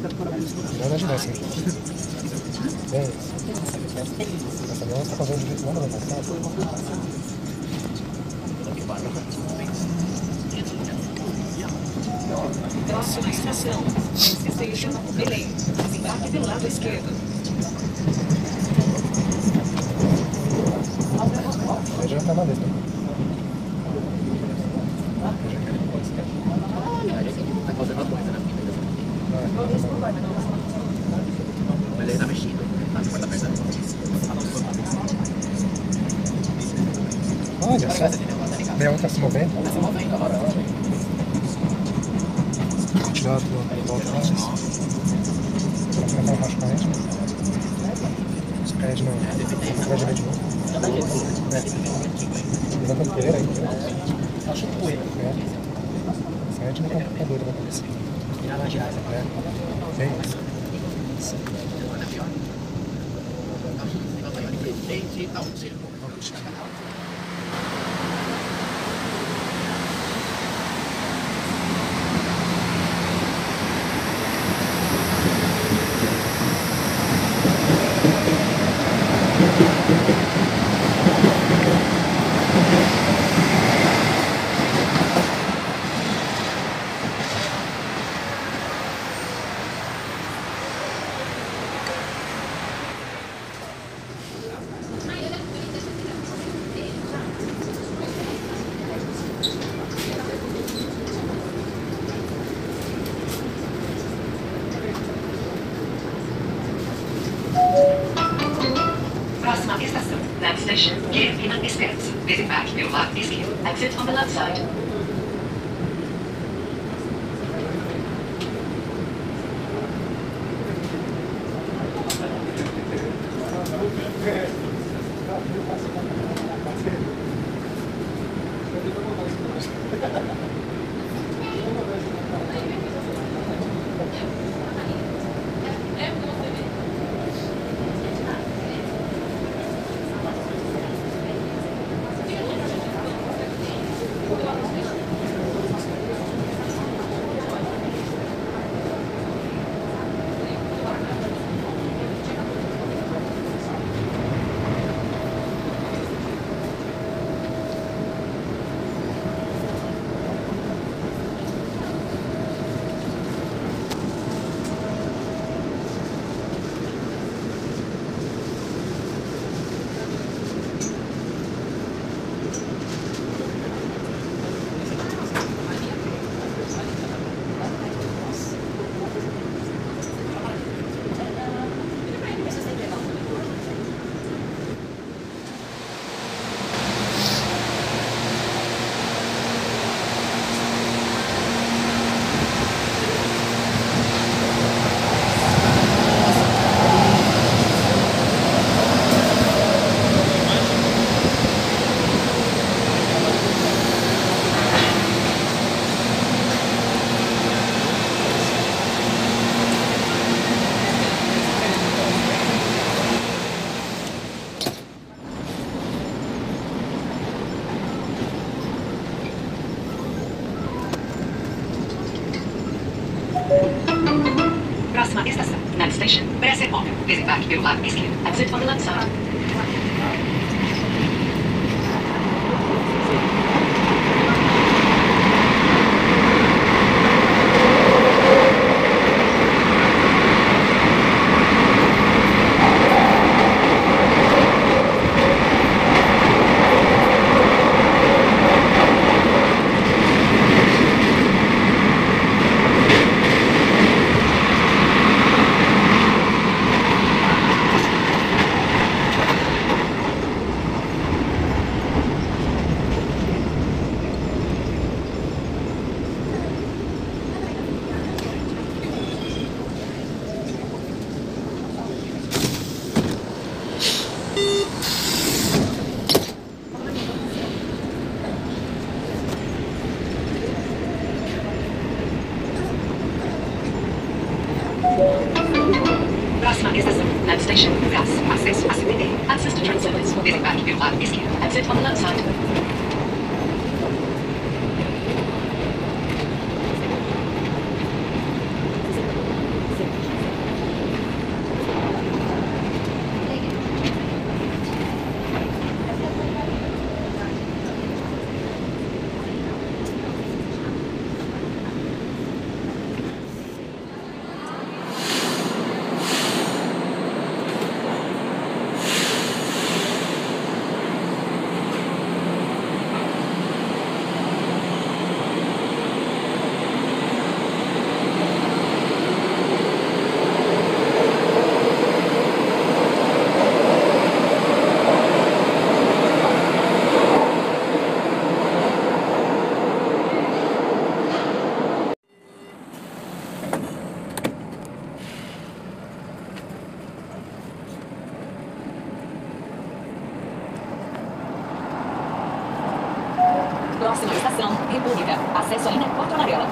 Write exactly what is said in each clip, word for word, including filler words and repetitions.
Não na ginástica. Bem, essa minha está fazendo direito lá no ano passado. Próxima estação, Station Belém. Desembarque pelo lado esquerdo. Aí já tá na letra. Vai faltando uma coisa, né? Mas ele tá mexido. Ah, você pode estar Olha só. Leão tá se movendo. Tá se movendo agora. Cuidado, volta mais. Pra tentar o racho cair. Se cair de novo. Vai jogar de novo. Levanta a poeira aí. Acho que poeira. É. Sai de uma computadora da cabeça. Virar na girar. É. É isso. Agora é pior. Gente, tá um zero. Próxima estação, Next Station, Guilhermina Esquerda. Desembarque pelo lado esquerdo. Exit on the left side. Próxima estação, Next Station, Brasília. Desembarque pelo lado esquerdo. Exit on the left side. Próxima estação, Next Station, Gás, acesso a C P T, Access to Train Service, desembarque pelo lado esquerdo, exit on the left side. Próxima estação, República. Acesso à linha Porto Amarela.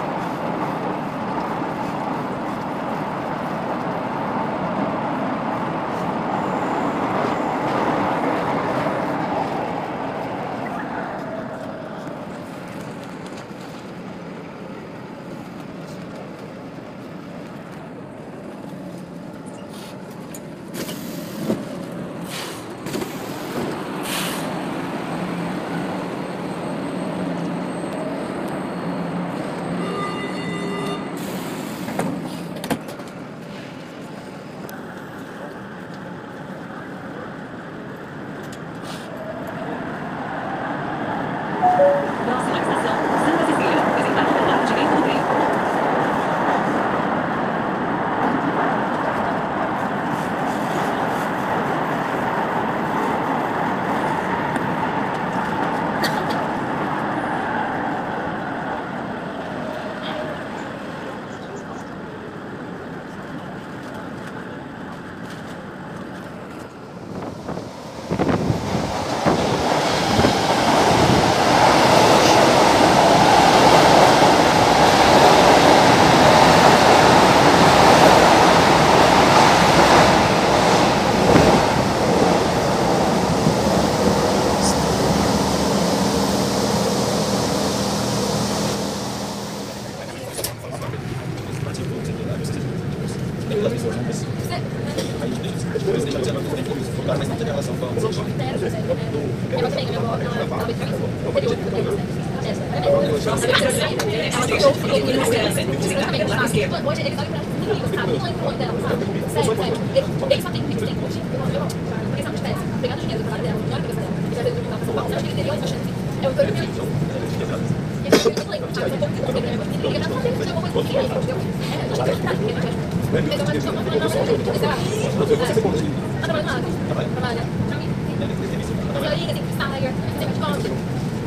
Próxima estação, Santa Cecília. Desembarque do lado direito do trem. Hoje ele sabe pra mim, sabe? Não lembro o nome dela, sabe? Sério, sério. Ele, ele só tem muito tempo. Porque sabe de pés. Pegando dinheiro do trabalho dela, não é a cabeça dela. Ele vai ver o que tá São Paulo. Não, ele interior, achando que é o corpo dele. Ele não lembro, sabe? Eu não lembro. Ele liga pra fazer, tinha alguma coisa que ele entendeu? É, eu acho que ele tá, porque não quer. Mas eu acho que eu não falei, não, não, não, não, trabalha nada. Trabalha. Pra mim. Eu liga, tem que estar aí, tem que estar aí.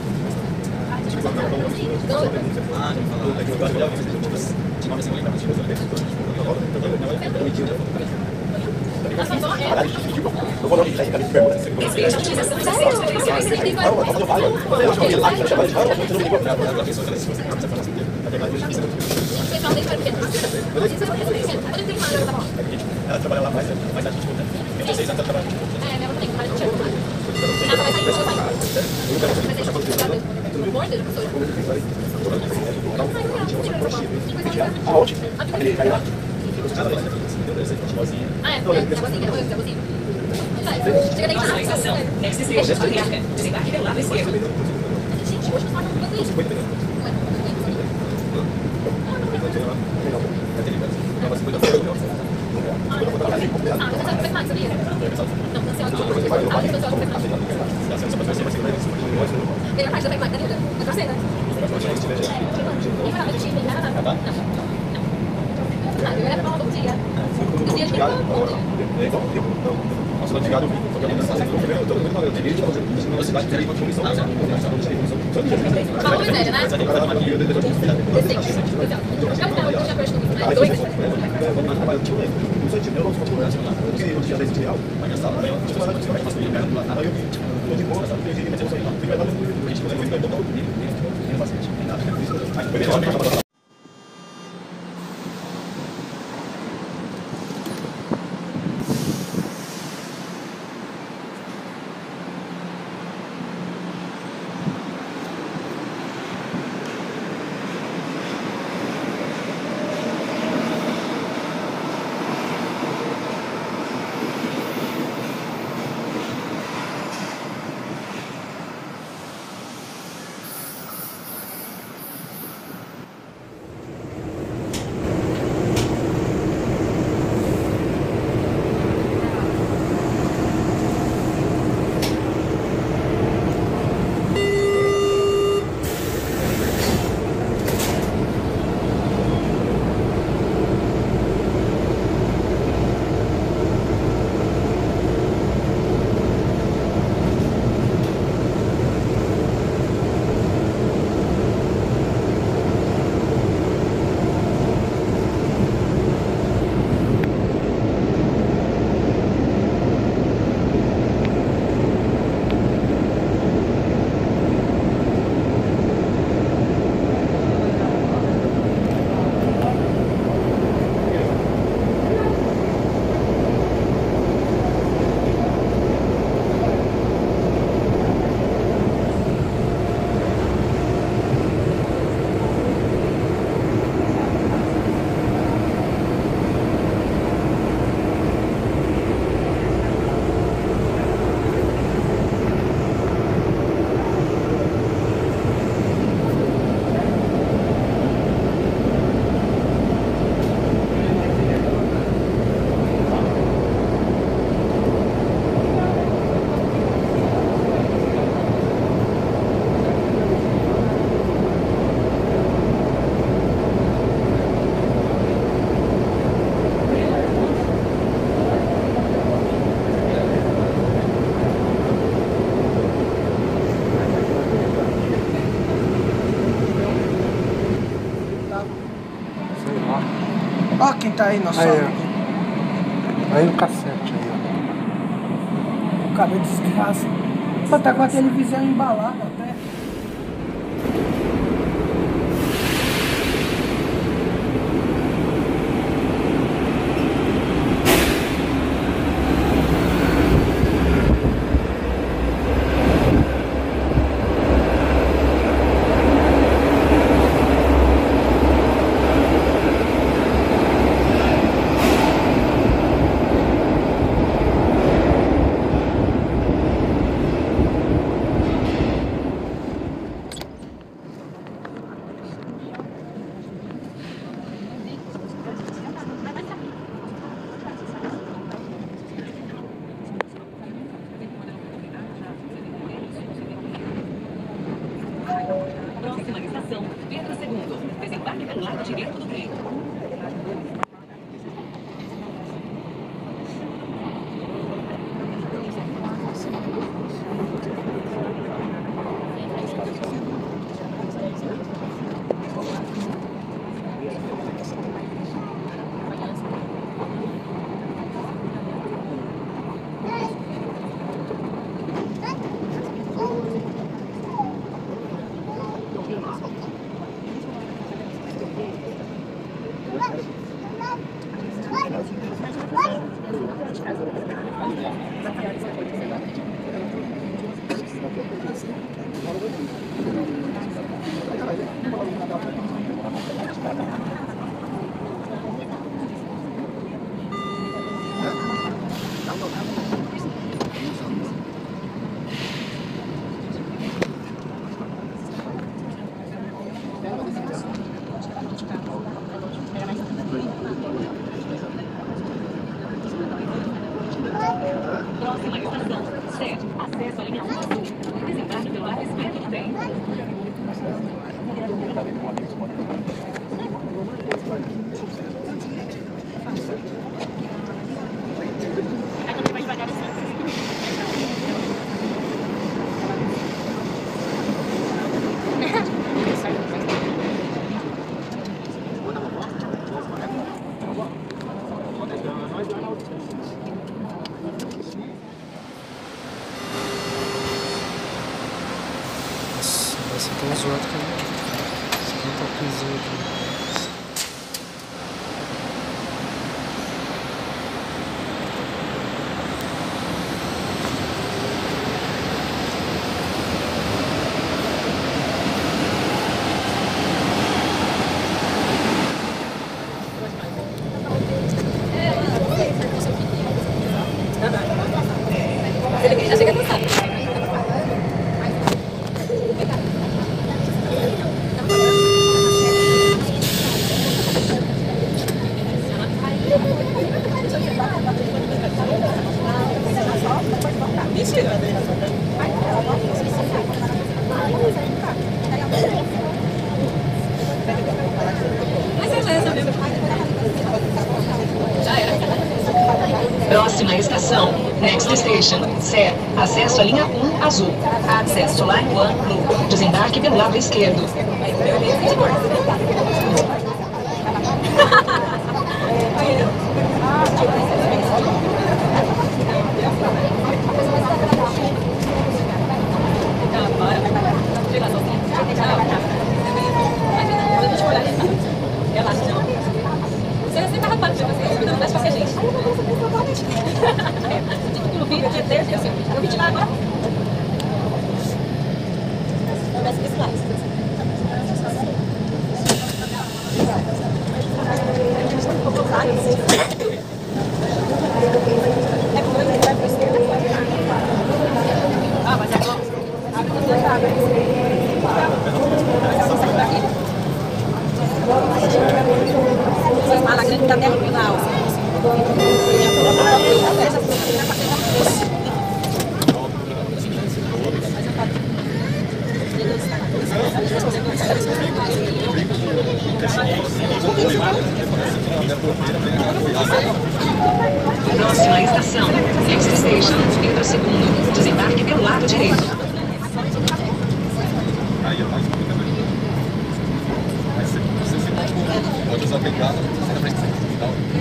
Ela trabalha lá mais, mas a gente não tem. Tem seis anos ela trabalha. É, minha mãe tem que trabalhar de tempo. Ela vai sair, eu vou sair. Mas deixa eu contar. Por amor de Deus, professora. Ah, ótimo. Ah, é, é, jabozinho, é jabozinho. Chega daí, Próxima estação, Next Station, Patriarca. Desembarque pelo lado esquerdo. gente, hoje nós falamos tudo isso. Não é, Ah, eu não fez mais, sabia? Não, não sei onde. Ah, eu não sei onde fez mais. Melhor parte da Tecmac, da Nilda. Vai torcer, né? E vai, mas tinha, nada, nada. Não, não. Ah, eu era pra aula todo dia. Dos dias de ontem. Nossa, eu ligado, eu vi. Só que eu não sei se eu tô todo mundo falando. Ele falou que você vai ter uma comissão. Falou miséria, né? Decente. Então, já o cara, eu já vejo tudo, né? Dois. Tá aí, nossa. Aí, ó. Aí no cassete, aí, ó. O cabelo desgraça. Pô, tá com a televisão embalada até. Próxima estação, Pedro segundo. Desembarque pelo lado direito do trem. Próxima estação, Sé, acesso à linha um azul. Desembarque pelo lado esquerdo do trem. Esse aqui é os outros que esse aqui tá pisando. Já chega cansado. Mentira. Mas é essa mesmo. Já era. Próxima estação, Next Station, Sé, acesso à linha um azul. Acesso Line um Blue. Desembarque pelo lado esquerdo. Você sempre tá rapado de vocês, não mais fácil a gente. Tipo, no vídeo, de desde assim, eu vim de lá agora. Começa desse lado. É como ele vai para a esquerda. Ah, mas agora. Vocês malam grande da terra do Laos. Próxima estação, Next Station, Pedro segundo. Desembarque pelo lado direito. Aí, ó, mais um pouco também. Aí você, você, você pode usar a pegada, você dá pra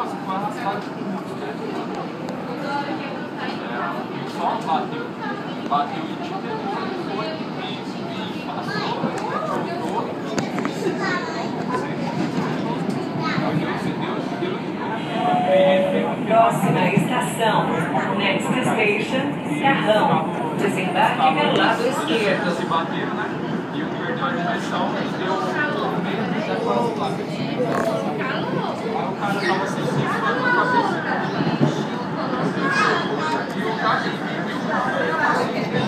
Só bateu. Bateu e te foi e passou, jogou. Próxima estação, Next Station, Carrão. Desembarque pelo lado esquerdo. Se bateram, né? E o que perdeu a direção deu o meio daquelas placas. Aí o cara tava assim, em cima da cabeça. E o cara viu o cara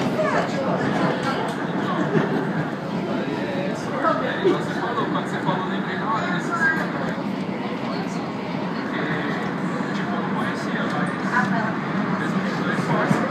e você falou, quando você falou, eu lembrei na hora desse cinema. Porque, tipo, eu não conhecia, mas mesmo que dois fortes,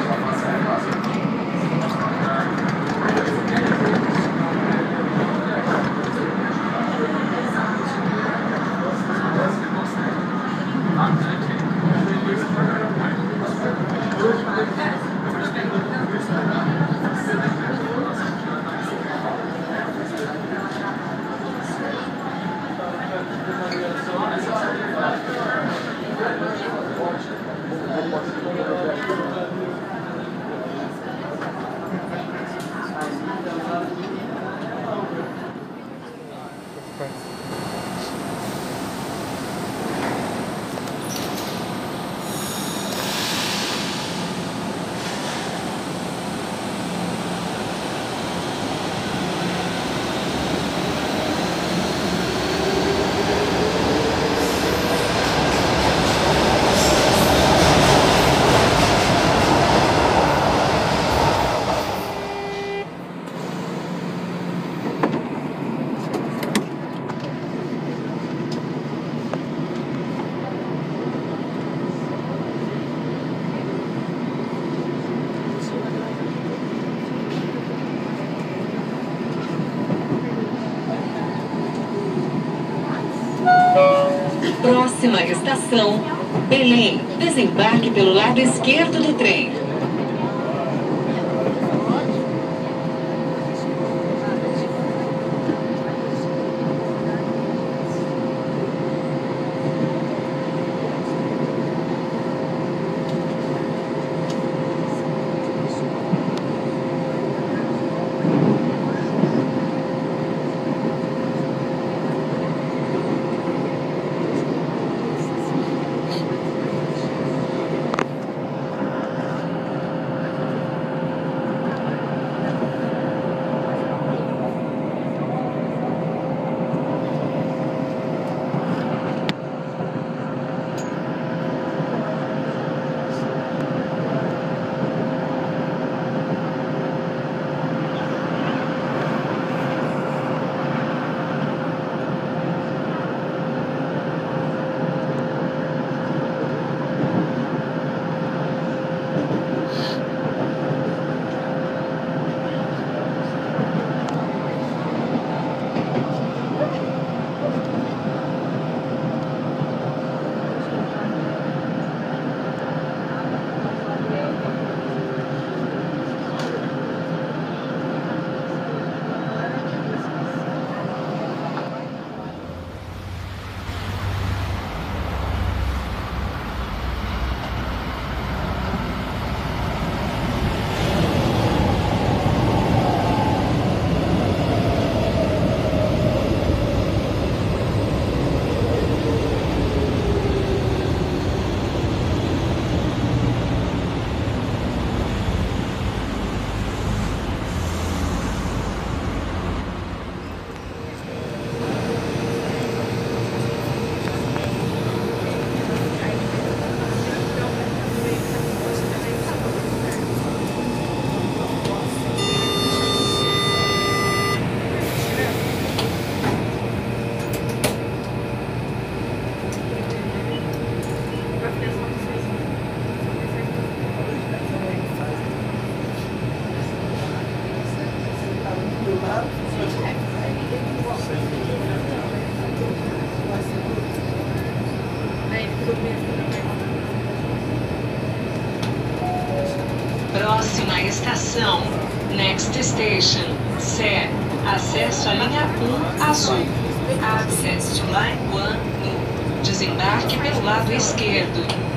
Próxima estação, Belém. Desembarque pelo lado esquerdo do trem. Próxima estação, Next Station, Sé. Acesso à linha um azul. Access to line one blue. Desembarque pelo lado esquerdo.